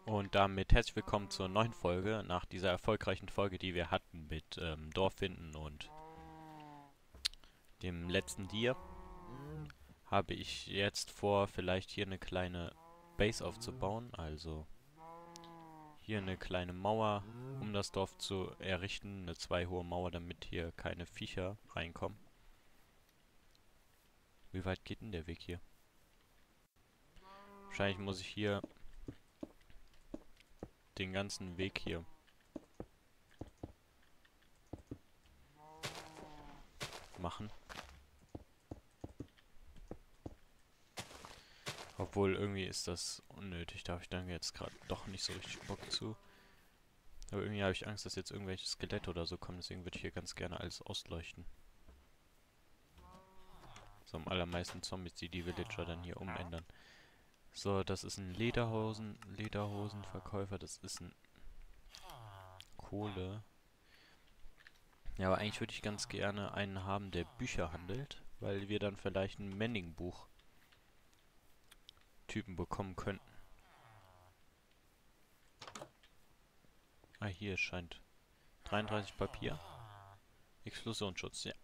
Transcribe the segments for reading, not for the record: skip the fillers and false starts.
Und damit herzlich willkommen zur neuen Folge. Nach dieser erfolgreichen Folge, die wir hatten mit Dorf finden und dem letzten Tier, habe ich jetzt vor, vielleicht hier eine kleine Base aufzubauen. Also hier eine kleine Mauer, um das Dorf zu errichten. Eine 2 hohe Mauer, damit hier keine Viecher reinkommen. Wie weit geht denn der Weg hier? Wahrscheinlich muss ich hier den ganzen Weg hier machen. Obwohl, irgendwie ist das unnötig. Da habe ich dann jetzt gerade doch nicht so richtig Bock zu. Aber irgendwie habe ich Angst, dass jetzt irgendwelche Skelette oder so kommen. Deswegen würde ich hier ganz gerne alles ausleuchten. So am allermeisten Zombies, die die Villager dann hier umändern. So, das ist ein Lederhosenverkäufer. Das ist ein Kohle. Ja, aber eigentlich würde ich ganz gerne einen haben, der Bücher handelt. Weil wir dann vielleicht ein Mending-Buch-Typen bekommen könnten. Ah, hier scheint 33 Papier. Explosionsschutz, ja.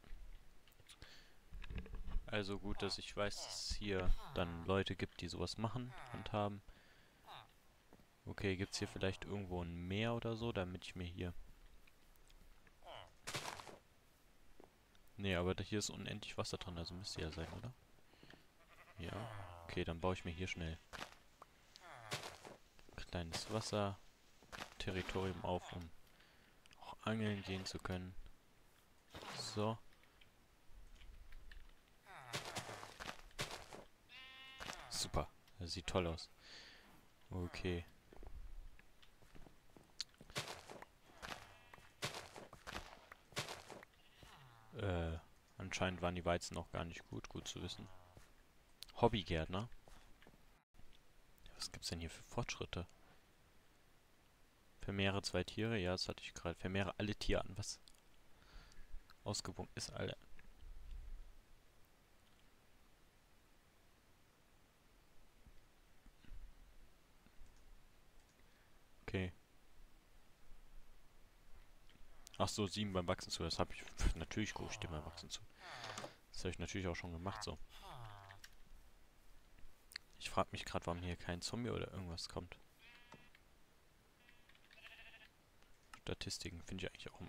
Also gut, dass ich weiß, dass es hier dann Leute gibt, die sowas machen, handhaben. Okay, gibt's hier vielleicht irgendwo ein Meer oder so, damit ich mir hier... Nee, aber hier ist unendlich Wasser drin, also müsste ja sein, oder? Ja. Okay, dann baue ich mir hier schnell kleines Wasser-Territorium auf, um auch angeln gehen zu können. So. Super. Das sieht toll aus. Okay. Anscheinend waren die Weizen auch gar nicht gut. Gut zu wissen. Hobbygärtner. Was gibt's denn hier für Fortschritte? Vermehre 2 Tiere. Ja, das hatte ich gerade. Vermehre alle Tierarten. Was ausgewogen ist, alle. Okay. Ach so, 7 beim Wachsen zu. Das habe ich... Natürlich gucke ich dem beim Wachsen zu. Das habe ich natürlich auch schon gemacht, so. Ich frage mich gerade, warum hier kein Zombie oder irgendwas kommt. Statistiken finde ich eigentlich auch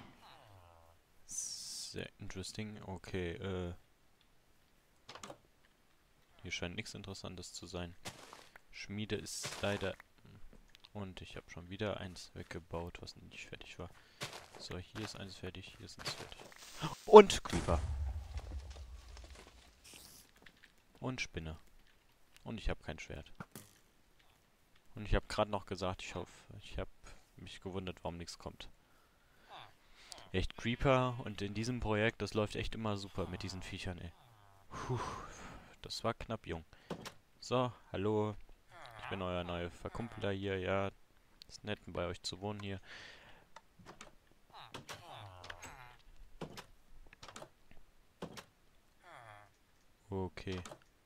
sehr interesting. Okay, hier scheint nichts Interessantes zu sein. Schmiede ist leider... Und ich habe schon wieder eins weggebaut, was nicht fertig war. So, hier ist eins fertig, hier ist eins fertig. Und Creeper. Und Spinne. Und ich habe kein Schwert. Und ich habe gerade noch gesagt, ich hoffe, ich habe mich gewundert, warum nichts kommt. Echt Creeper und in diesem Projekt, das läuft echt immer super mit diesen Viechern, ey. Puh, das war knapp, Jung. So, hallo. Ich bin euer neuer Verkumpeler hier, ja. Ist nett, bei euch zu wohnen hier. Okay.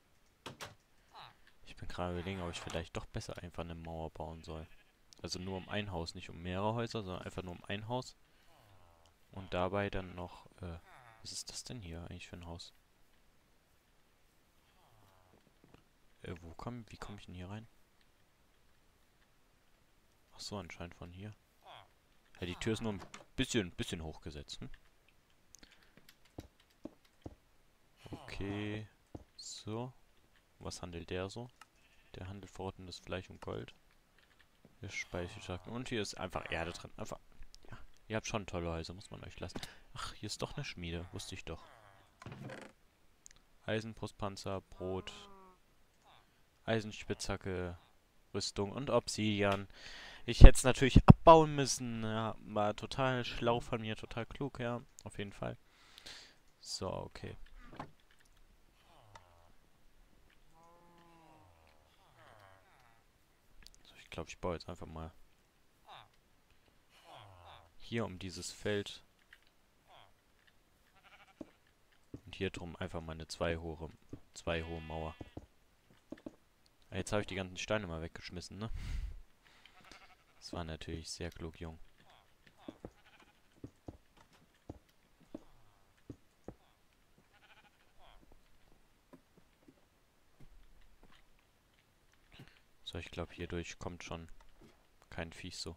Ich bin gerade überlegen, ob ich vielleicht doch besser einfach eine Mauer bauen soll. Also nur um ein Haus, nicht um mehrere Häuser, sondern einfach nur um ein Haus. Und dabei dann noch, was ist das denn hier eigentlich für ein Haus? Wie komme ich denn hier rein? Ach so, anscheinend von hier. Ja, die Tür ist nur ein bisschen hochgesetzt, hm? Okay. So. Was handelt der so? Der handelt verrottendes Fleisch und Gold. Hier Speicherschachteln. Und hier ist einfach Erde drin. Einfach. Ja. Ihr habt schon tolle Häuser, muss man euch lassen. Ach, hier ist doch eine Schmiede. Wusste ich doch. Eisenbrustpanzer, Brot, Eisenspitzhacke, Rüstung und Obsidian. Ich hätte es natürlich abbauen müssen. Ja, war total schlau von mir, total klug, ja. Auf jeden Fall. So, okay. So, ich glaube, ich baue jetzt einfach mal hier um dieses Feld und hier drum einfach mal eine 2 hohe Mauer. Jetzt habe ich die ganzen Steine mal weggeschmissen, ne? Das war natürlich sehr klug, Jung. So, ich glaube, hierdurch kommt schon kein Viech so.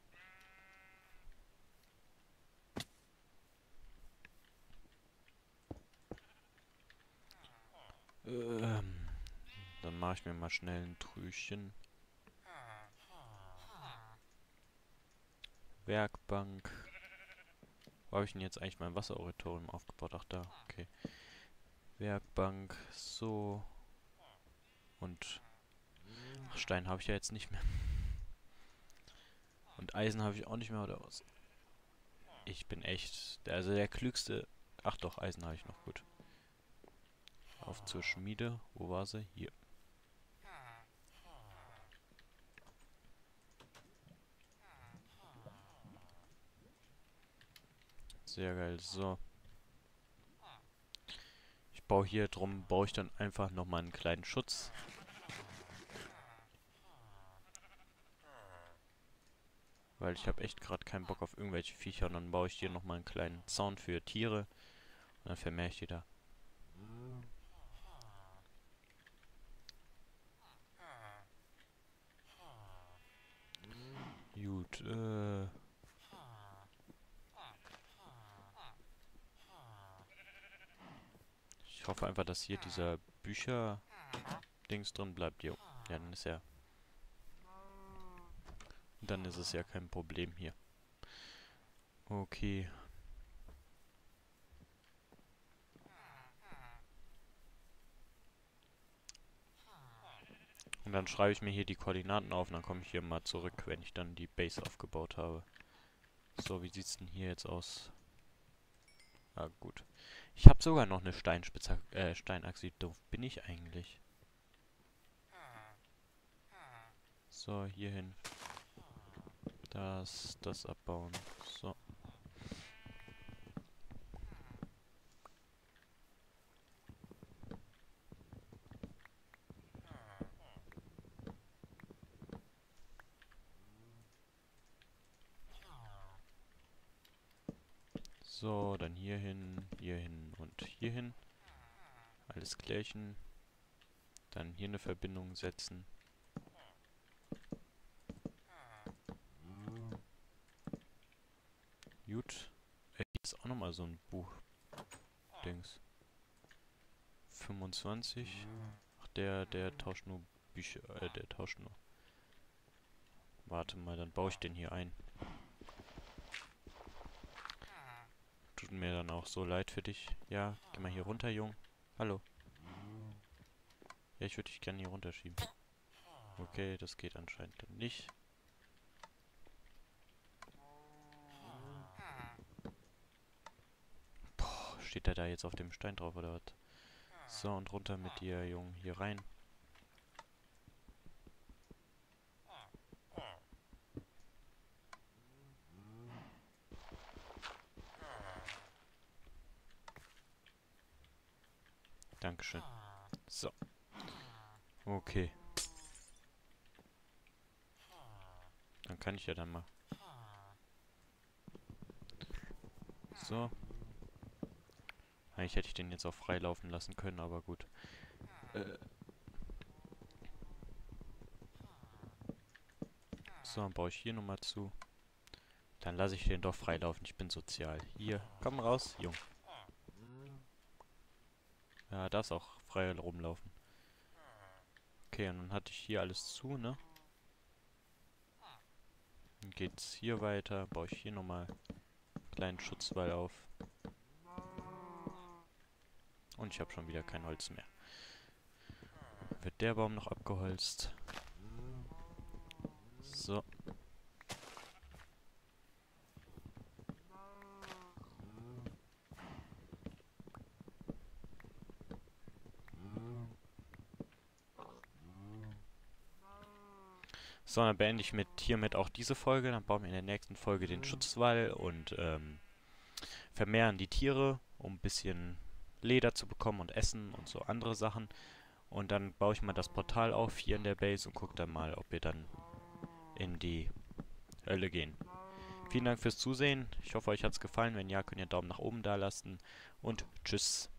Dann mache ich mir mal schnell ein Trüchen. Werkbank. Wo habe ich denn jetzt eigentlich mein Wasseroritorium aufgebaut? Ach, da. Okay. Werkbank. So. Und ach, Stein habe ich ja jetzt nicht mehr. Und Eisen habe ich auch nicht mehr, oder was? Ich bin echt... Also der klügste... Ach doch, Eisen habe ich noch. Gut. Auf zur Schmiede. Wo war sie? Hier. Sehr geil. So. Ich baue hier drum, baue ich dann einfach nochmal einen kleinen Schutz. Weil ich habe echt gerade keinen Bock auf irgendwelche Viecher. Und dann baue ich hier nochmal einen kleinen Zaun für Tiere. Und dann vermehre ich die da. Gut, ich hoffe einfach, dass hier dieser Bücher-Dings drin bleibt. Jo. Ja, dann ist ja... Dann ist es ja kein Problem hier. Okay. Und dann schreibe ich mir hier die Koordinaten auf und dann komme ich hier mal zurück, wenn ich dann die Base aufgebaut habe. So, wie sieht's denn hier jetzt aus? Ah, gut. Ich habe sogar noch eine Steinachse. Wie doof bin ich eigentlich? So, hier hin. Das abbauen. So. So, dann hier hin und hier hin. Alles klärchen. Dann hier eine Verbindung setzen. Gut. Hier ist auch nochmal so ein Buch-Dings. 25. Ach, der tauscht nur Bücher, der tauscht nur. Warte mal, dann baue ich den hier ein. Tut mir dann auch so leid für dich. Ja, geh mal hier runter, Jung. Hallo. Ja, ich würde dich gerne hier runterschieben. Okay, das geht anscheinend dann nicht. Boah, steht der da jetzt auf dem Stein drauf oder was? So, und runter mit dir, Jung. Hier rein. Dankeschön. So. Okay. Dann kann ich ja dann mal. So. Eigentlich hätte ich den jetzt auch frei laufen lassen können, aber gut. So, dann baue ich hier nochmal zu. Dann lasse ich den doch frei laufen. Ich bin sozial. Hier, komm raus, Jung. Ja, darfst auch frei rumlaufen. Okay, und dann hatte ich hier alles zu, ne? Dann geht's hier weiter. Baue ich hier nochmal einen kleinen Schutzwall auf. Und ich habe schon wieder kein Holz mehr. Wird der Baum noch abgeholzt. So. So, dann beende ich hiermit auch diese Folge. Dann bauen wir in der nächsten Folge den Schutzwall und vermehren die Tiere, um ein bisschen Leder zu bekommen und Essen und so andere Sachen. Und dann baue ich mal das Portal auf hier in der Base und gucke dann mal, ob wir dann in die Hölle gehen. Vielen Dank fürs Zusehen. Ich hoffe, euch hat's gefallen. Wenn ja, könnt ihr einen Daumen nach oben da lassen. Und tschüss.